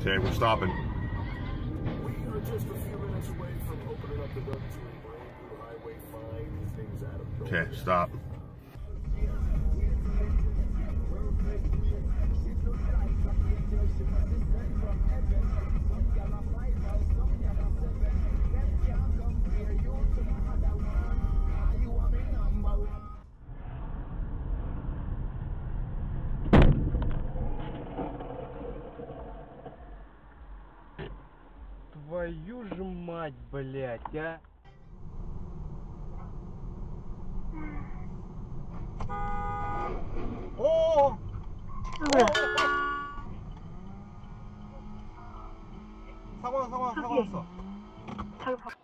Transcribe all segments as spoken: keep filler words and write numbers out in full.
Okay, we're stopping. We are just a few minutes away from opening up the door to a brand new highway fine things out of Okay, stop. Твою же мать, блять, а! О! 사고 사고 사고 났어. 자기 밥.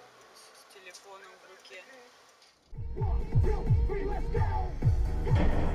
С телефоном в руке.